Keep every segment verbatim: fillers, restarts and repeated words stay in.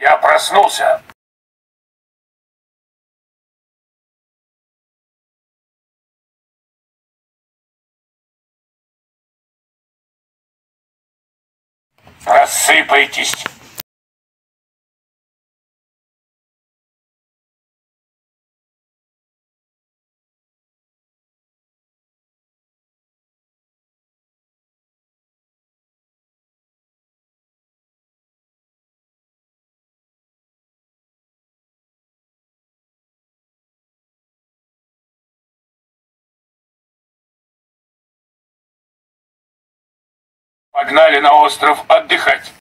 Я проснулся. Рассыпайтесь. Погнали на остров отдыхать.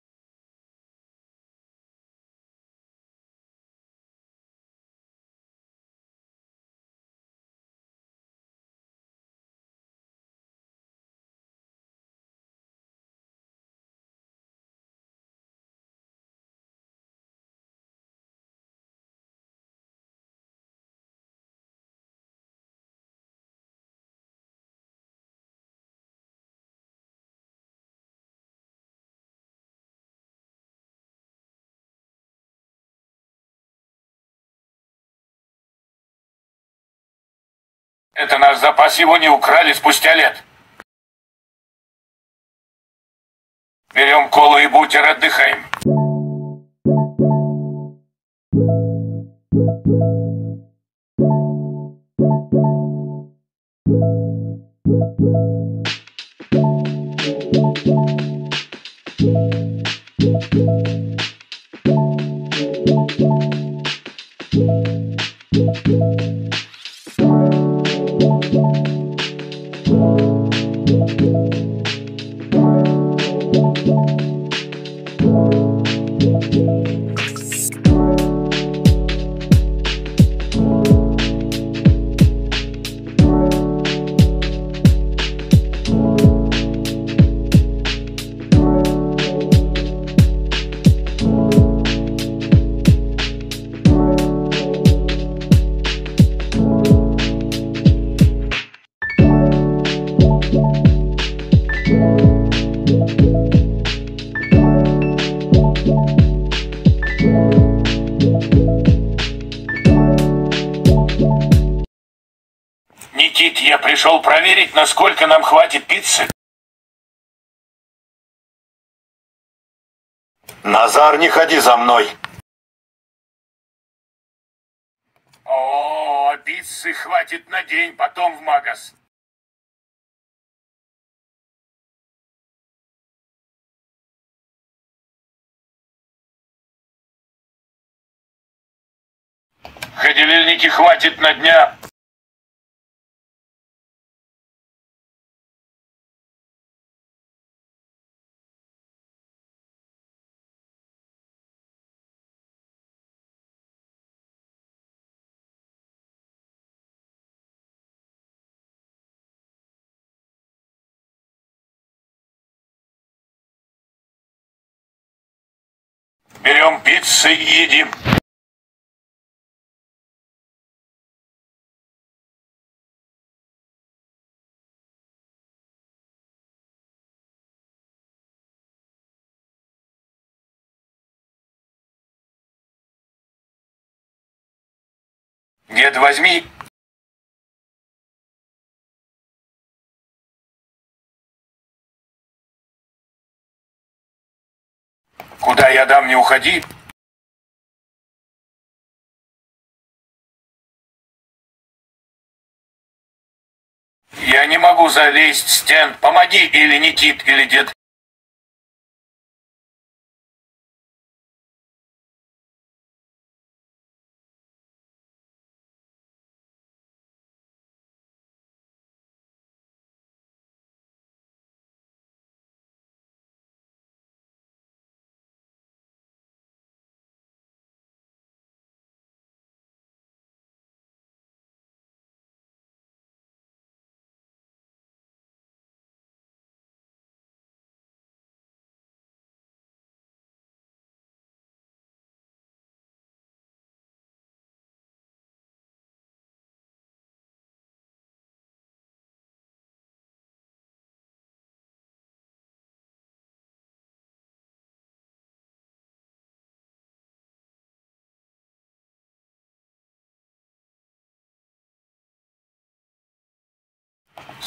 Это наш запас, его не украли спустя лет. Берем колу и бутер, отдыхаем. Никит, я пришел проверить, насколько нам хватит пиццы. Назар, не ходи за мной. О, пиццы хватит на день, потом в магаз. Ходильники хватит на дня. Берем пиццы и едим. Дед, возьми. Куда я дам, не уходи. Я не могу залезть в стенд. Помоги, или Никит, или дед.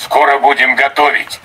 Скоро будем готовить.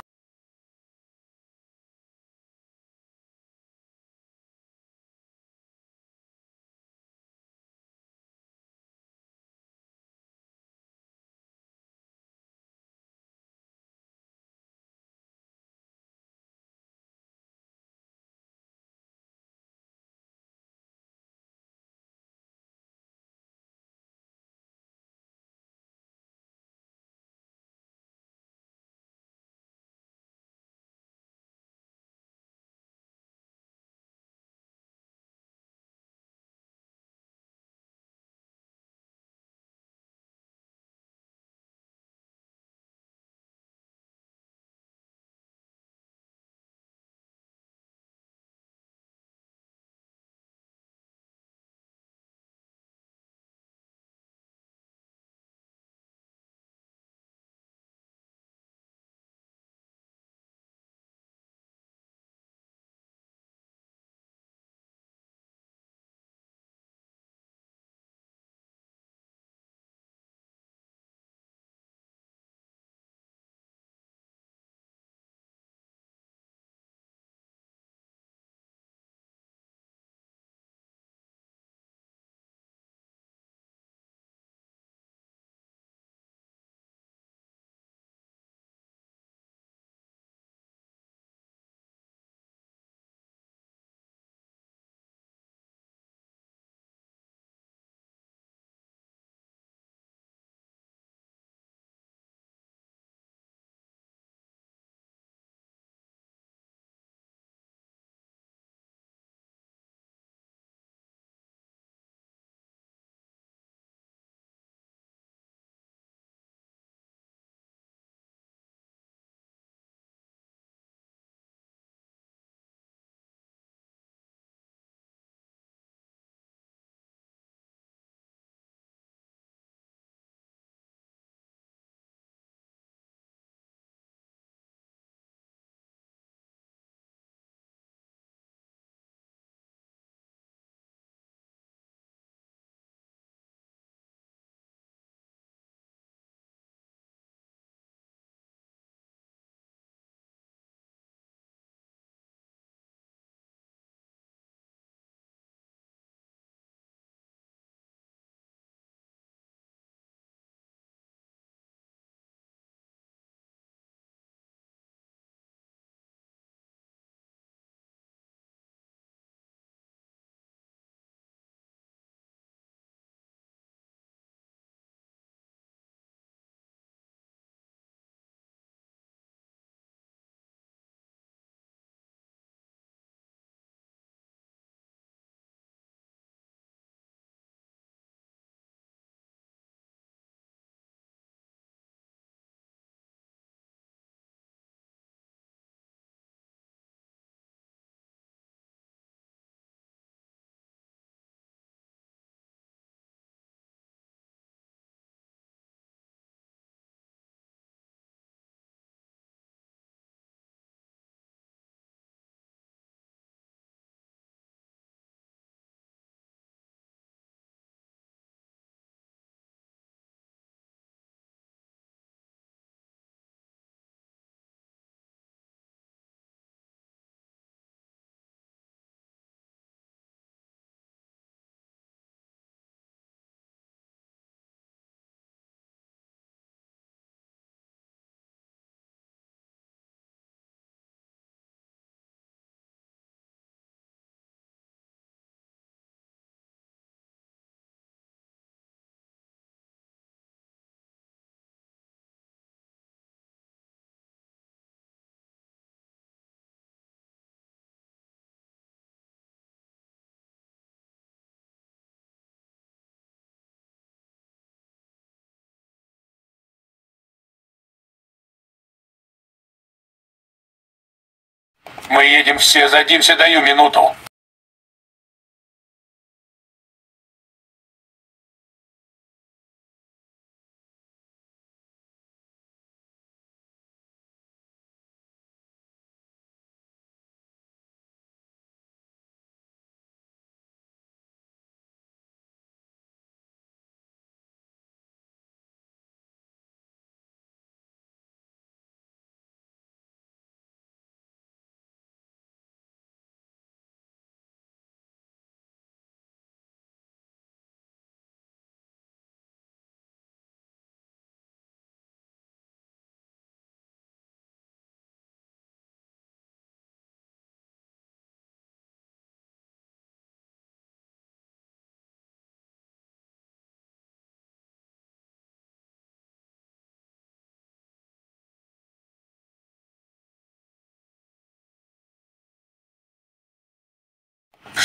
Мы едем все, садимся, даю минуту.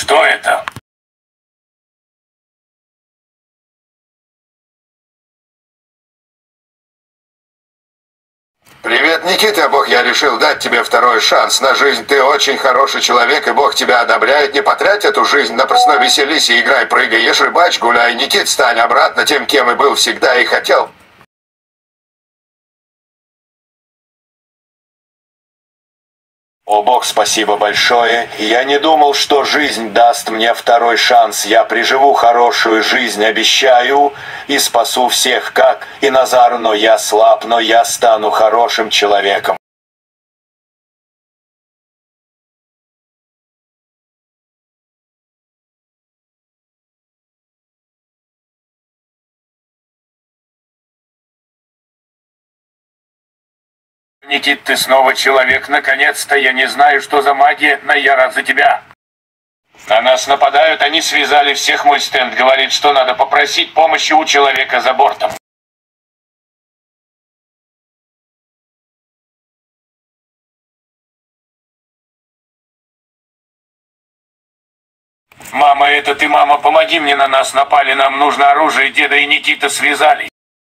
Что это? Привет, Никита, Бог, я решил дать тебе второй шанс на жизнь. Ты очень хороший человек, и Бог тебя одобряет. Не потрать эту жизнь, напросто веселись и играй, прыгай, ешь, рыбачь, гуляй. Никит, стань обратно тем, кем и был всегда и хотел. О, Бог, спасибо большое. Я не думал, что жизнь даст мне второй шанс. Я приживу хорошую жизнь, обещаю, и спасу всех, как и Назар, но я слаб, но я стану хорошим человеком. Никит, ты снова человек, наконец-то. Я не знаю, что за магия, но я рад за тебя. На нас нападают, они связали всех, мой стенд говорит, что надо попросить помощи у человека за бортом. Мама, это ты, мама, помоги мне, на нас напали, нам нужно оружие, деда и Никита связали.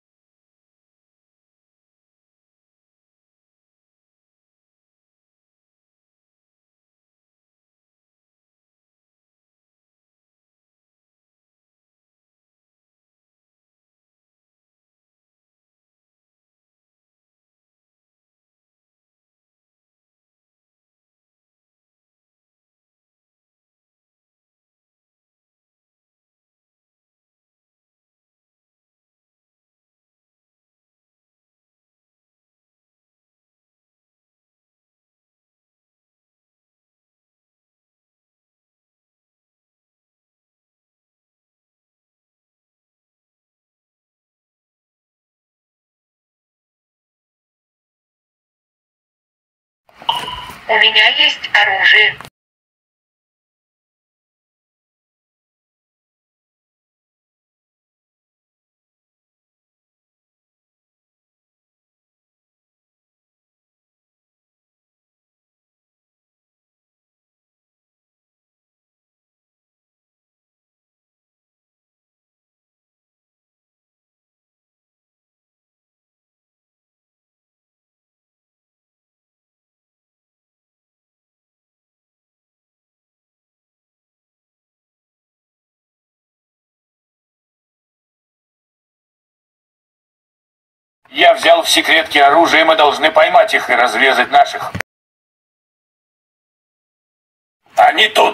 У меня есть оружие. Я взял в секретке оружие, мы должны поймать их и разрезать наших. Они тут.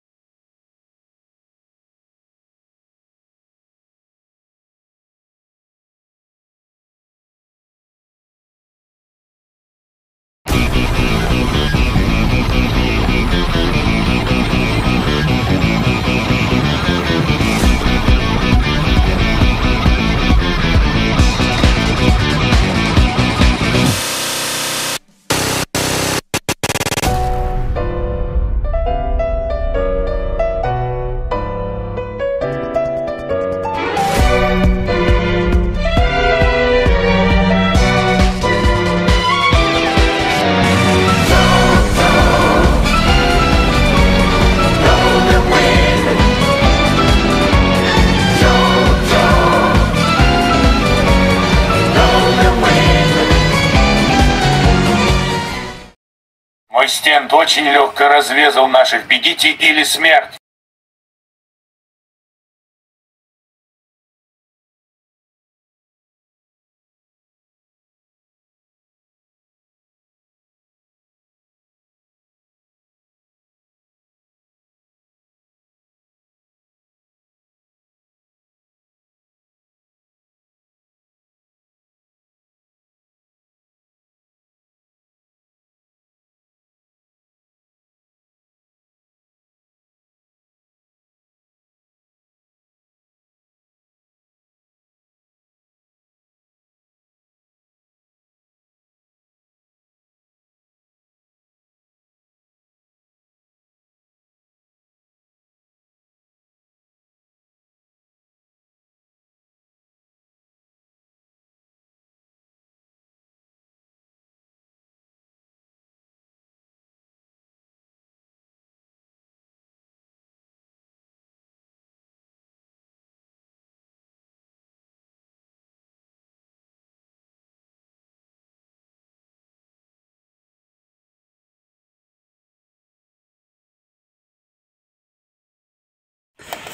Мой стенд очень легко разрезал наших, бегите или смерть.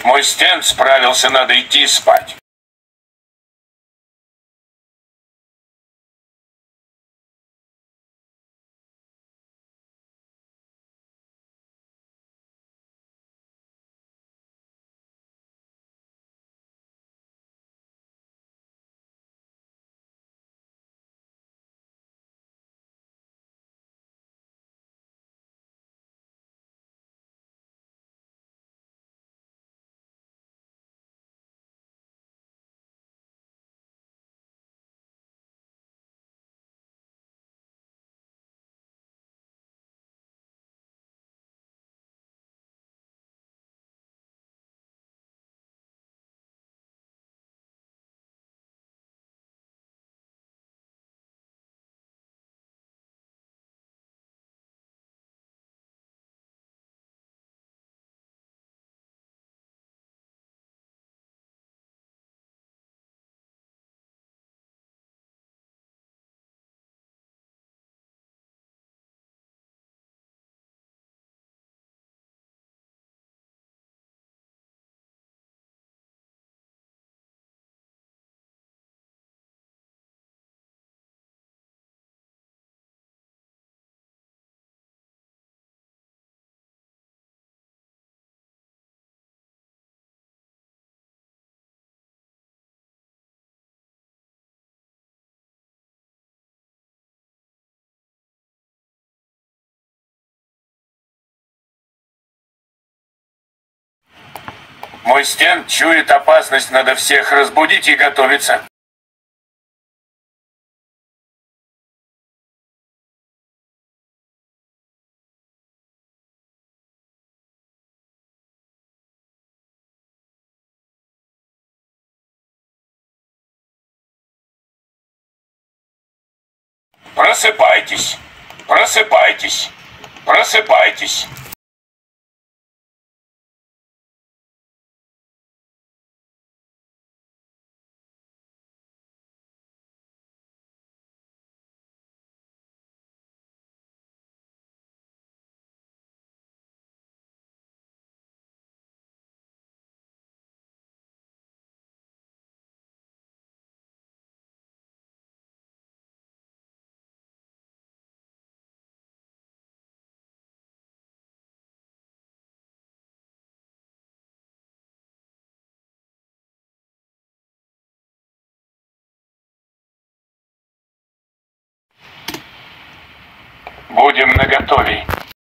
Мой стенд справился, надо идти спать. Мой стенд чует опасность, надо всех разбудить и готовиться. Просыпайтесь, просыпайтесь, просыпайтесь. Будем наготове.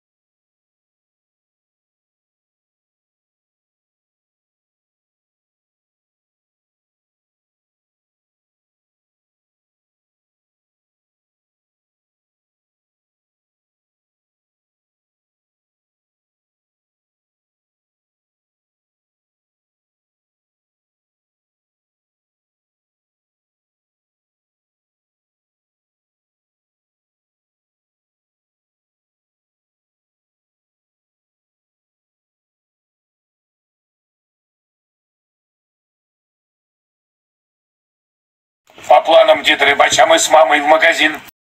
По планам деда Рыбача мы с мамой в магазин.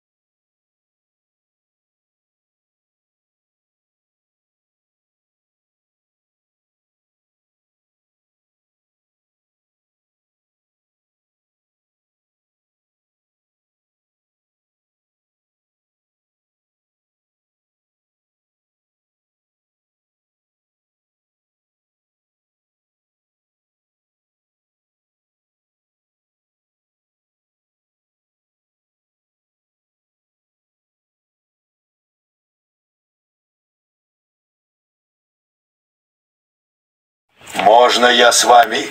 Можно я с вами?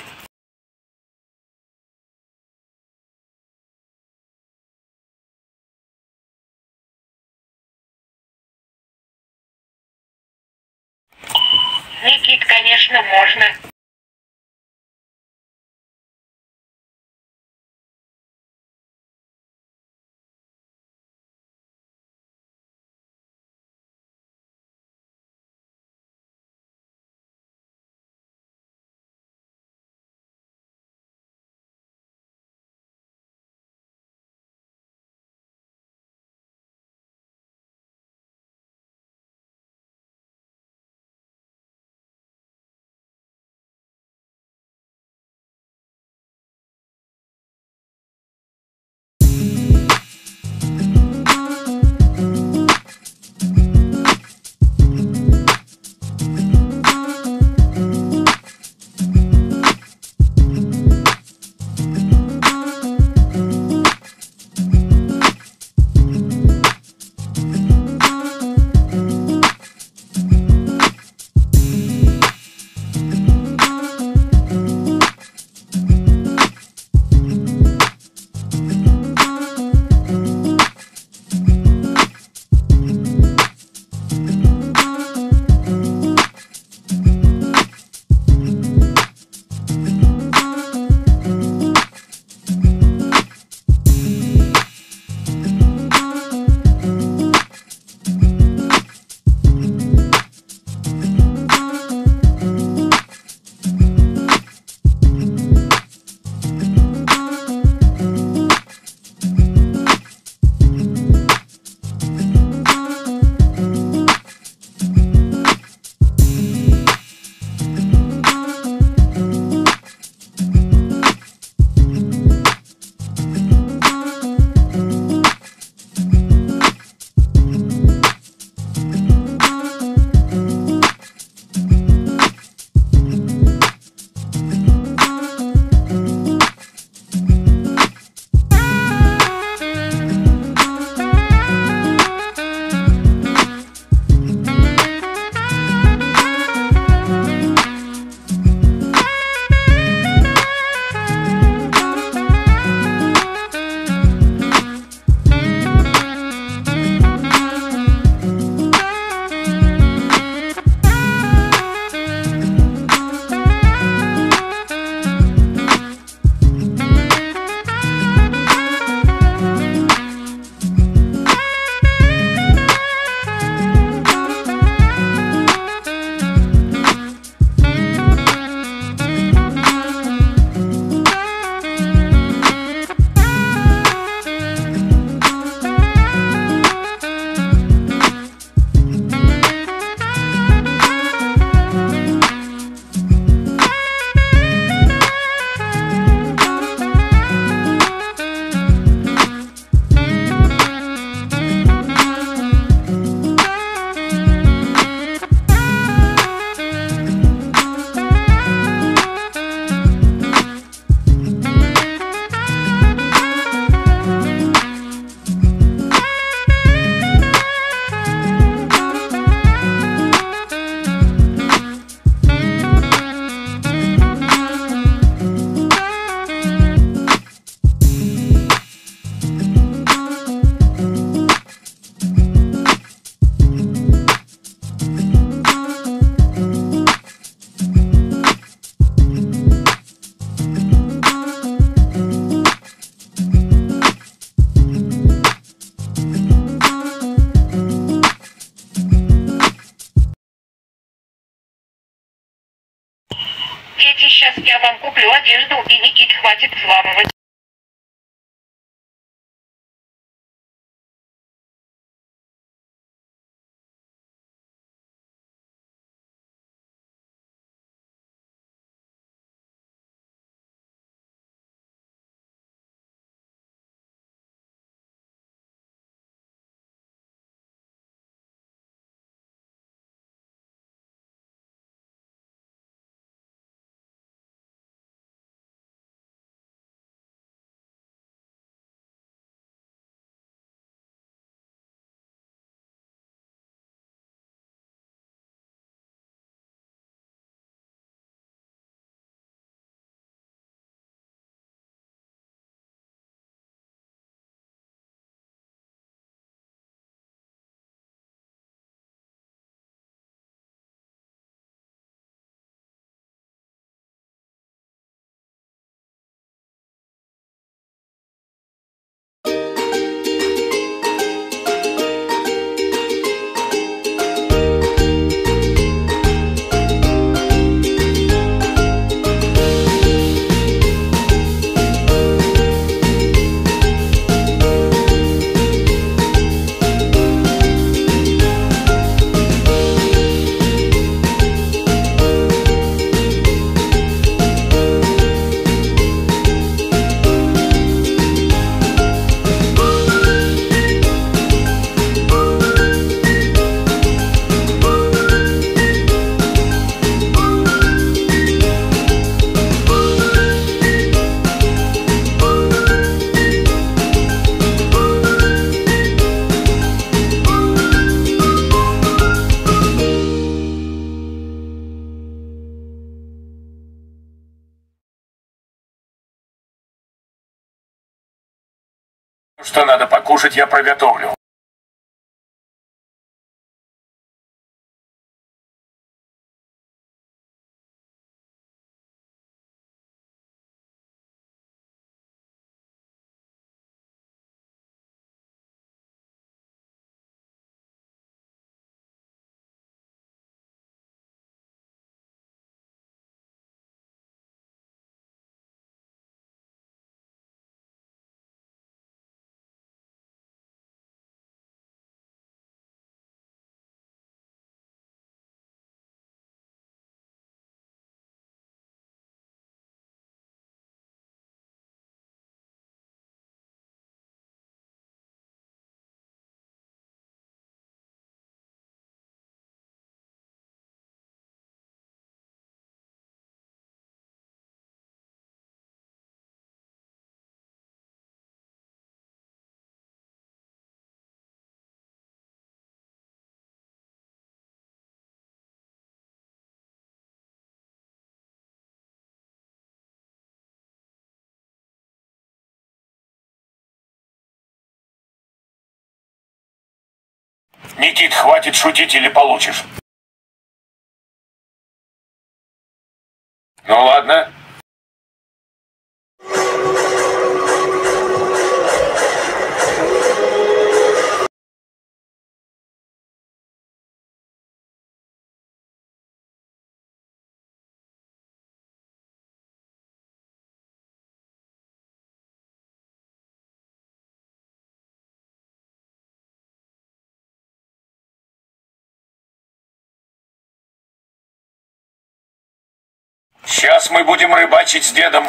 Никит, конечно, можно. Сейчас я вам куплю одежду, и Никит, хватит взламывать. Что надо покушать, я приготовлю. Никит, хватит шутить или получишь. Ну ладно. Сейчас мы будем рыбачить с дедом.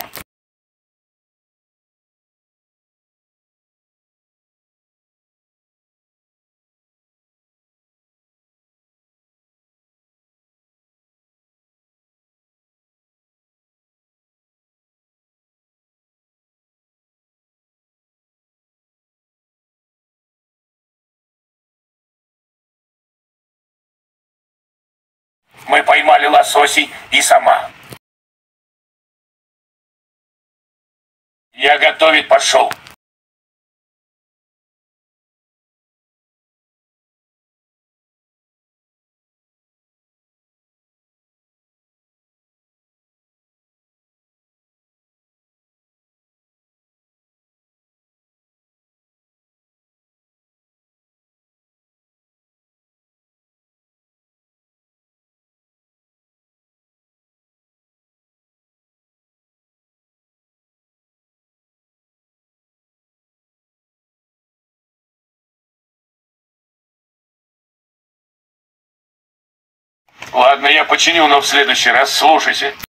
Мы поймали лососей и сама. Я готовить пошел. Ладно, я починю, но в следующий раз слушайся.